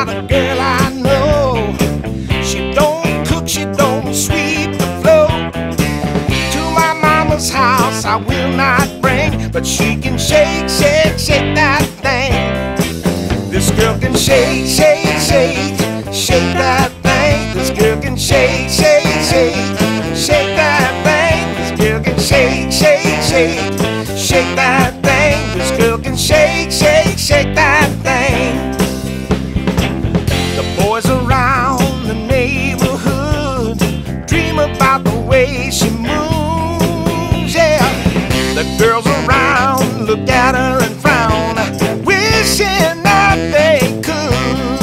about a girl I know. She don't cook, she don't sweep the floor. To my mama's house I will not bring, but she can shake, shake, shake that thing. This girl can shake, shake, shake, shake that thing. This girl can shake, shake, shake, shake that thing. This girl can shake, shake, shake, shake that thing. This girl can shake, shake, shake that thing. The boys around the neighborhood dream about the way she moves, yeah. The girls around look at her and frown, wishing that they could.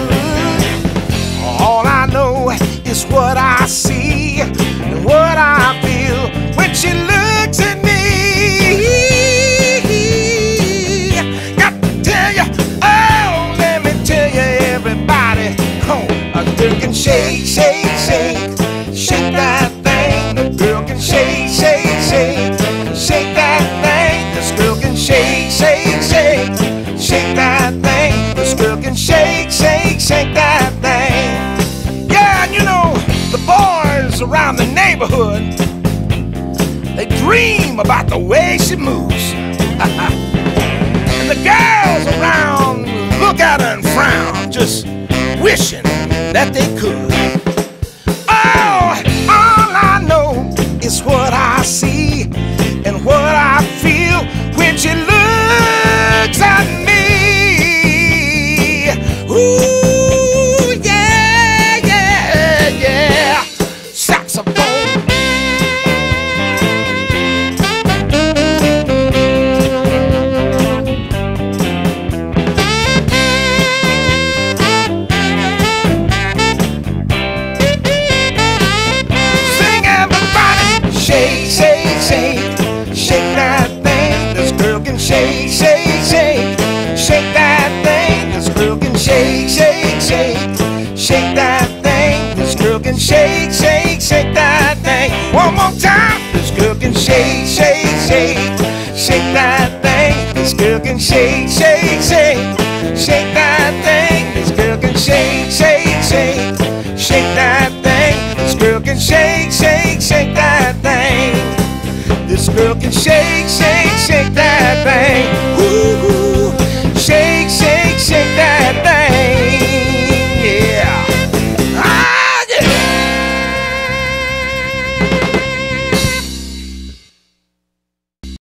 All I know is what I see and what I feel when she looks at me. Got to tell you, oh, let me tell you, everybody, oh, a girl can shake, shake, shake, shake that thing. The girl can shake, shake, shake, shake that thing. This girl can shake, shake, shake, shake that thing. This girl can shake, shake, shake that thing. Yeah, and you know, the boys around the neighborhood, they dream about the way she moves. And the girls around look at her and frown, just wishing that they could. Oh, all I know is what I see and what I feel when she looks at me. Ooh, yeah, yeah, yeah. Saxophone. Shake, shake, shake, shake that thing. This girl can shake, shake, shake, shake that thing. This girl can shake, shake, shake, shake that thing. This girl can shake, shake, shake that thing. One more time. This girl can shake, shake, shake, shake that thing. This girl can shake, shake, shake, shake that thing. This girl can shake, shake, shake, shake that thing. This girl can shake, shake, shake that thing. This girl can shake, shake, shake that